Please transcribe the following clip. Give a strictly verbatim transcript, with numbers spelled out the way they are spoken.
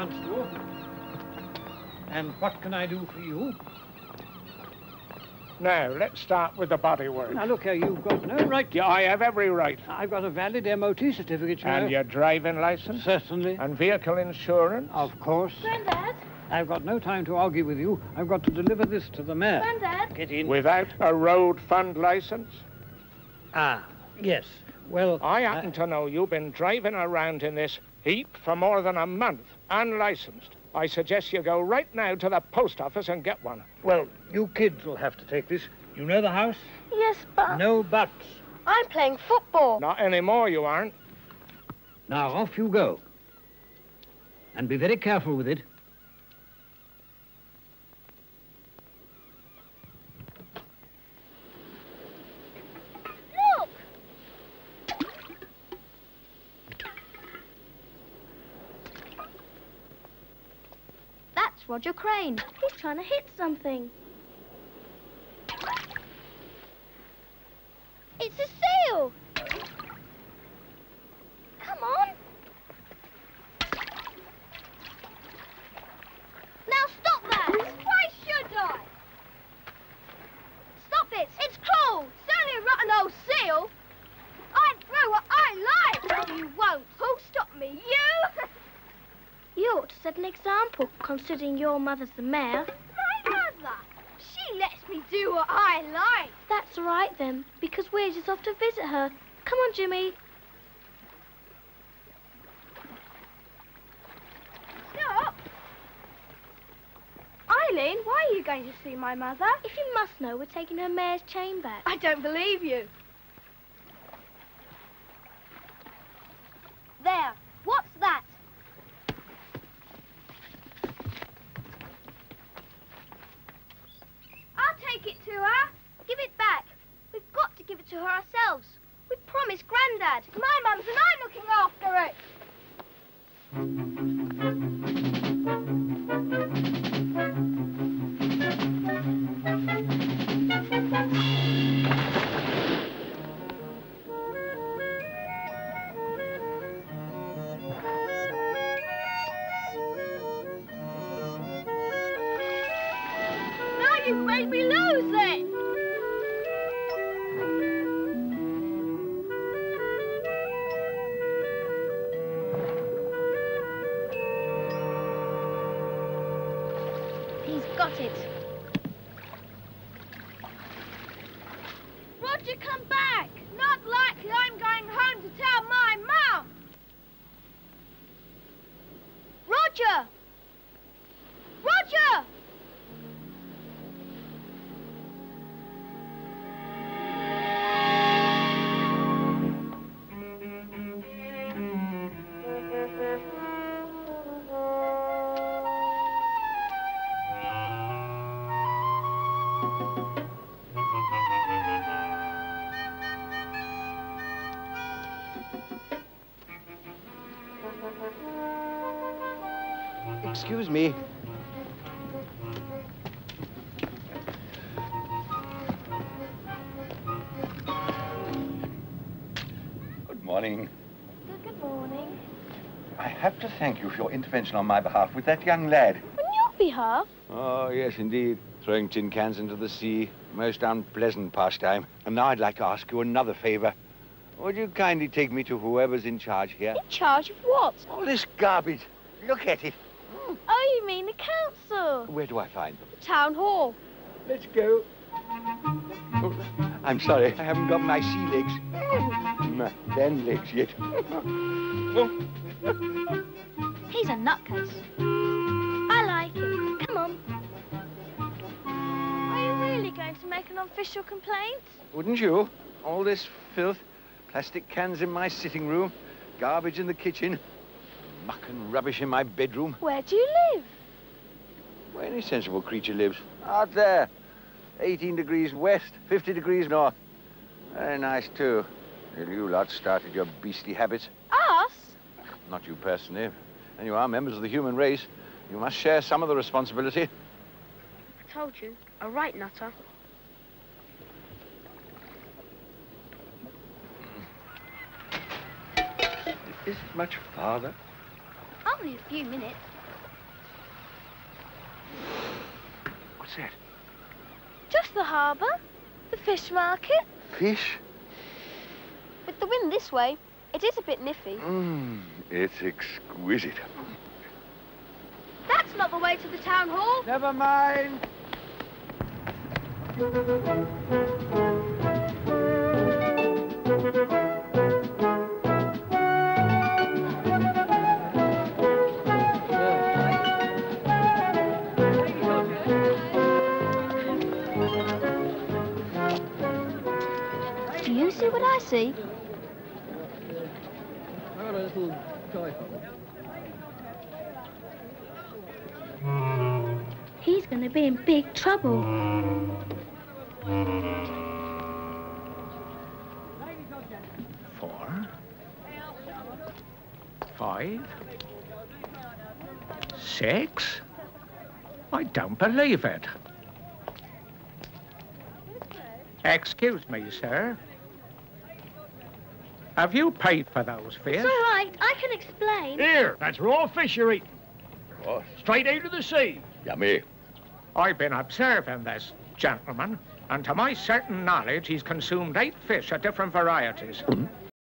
chance to. And what can I do for you? Now, let's start with the bodywork. Now, look here, you've got no right... Yeah, I have every right. I've got a valid M O T certificate, you know. And your driving licence? Certainly. And vehicle insurance? Of course. Grandad? I've got no time to argue with you. I've got to deliver this to the mayor. Grandad? Get in. Without a road fund licence? Ah, yes. Well... I happen uh... to know you've been driving around in this heap for more than a month, unlicensed. I suggest you go right now to the post office and get one. Well, you kids will have to take this. You know the house? Yes, but... No buts. I'm playing football. Not anymore, you aren't. Now, off you go. And be very careful with it. Look! That's Roger Crane. He's trying to hit something. It's a seal! Come on! Now stop that! Why should I? Stop it! It's cruel! It's only a rotten old seal! I'd throw what I like! No, you won't! Who'll stop me? You? You ought to set an example, considering your mother's the mayor. My mother? She lets me do what I like. That's right, then, because we're just off to visit her. Come on, Jimmy. Stop! Eileen, why are you going to see my mother? If you must know, we're taking her mayor's chain back. I don't believe you. There. What's that? I'll take it to her. Give it back. We've got to give it to her ourselves. We promised Grandad. My mum's and I'm looking after it. Now you've made me lose it. Got it. Roger, come back. Not likely I'm going home to tell my mum. Roger! Roger! Excuse me. Good morning. Good, good morning. I have to thank you for your intervention on my behalf with that young lad. On your behalf? Oh, yes, indeed. Throwing tin cans into the sea. Most unpleasant pastime. And now I'd like to ask you another favor. Would you kindly take me to whoever's in charge here? In charge of what? All this garbage. Look at it. Oh, you mean the council? Where do I find them? The town hall. Let's go. Oh, I'm sorry, I haven't got my sea legs. My land legs yet. Oh. He's a nutcase. I like him. Come on. Are you really going to make an official complaint? Wouldn't you? All this filth, plastic cans in my sitting room, garbage in the kitchen, muck and rubbish in my bedroom. Where do you live? Where any sensible creature lives. Out there. eighteen degrees west, fifty degrees north. Very nice, too. Till you lot started your beastly habits. Us? Not you personally. And you are members of the human race. You must share some of the responsibility. I told you. A right nutter. Is it much farther? Only a few minutes. What's that? Just the harbour. The fish market. Fish? With the wind this way, it is a bit nippy. Mmm, it's exquisite. That's not the way to the town hall. Never mind. Do you see what I see? Got a little typo. He's going to be in big trouble. Four. Five. Six. I don't believe it. Excuse me, sir. Have you paid for those fish? It's all right. I can explain. Here, that's raw fish you're eating. What? Straight out of the sea. Yummy. I've been observing this gentleman, and to my certain knowledge, he's consumed eight fish of different varieties.